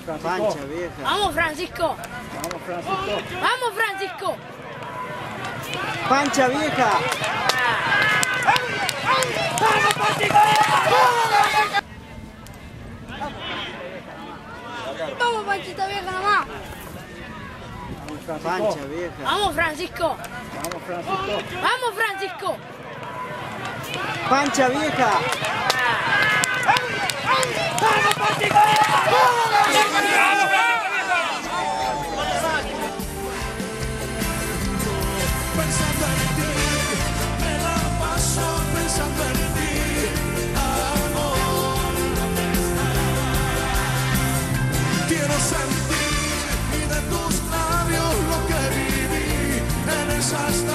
Pancha vieja. Vamos, Francisco. Vamos, Francisco. Vamos, Francisco. Pancha vieja. ¡Vamos, Francisco! Vamos, Panchita vieja nomás. Pancha vieja. Vamos, Francisco. Vamos, Francisco. Vamos, Francisco. Pancha vieja. ¡Vamos, Francisco! Pensando en ti, me la paso pensando en ti, amor. Quiero sentir y de tus labios lo que viví en esas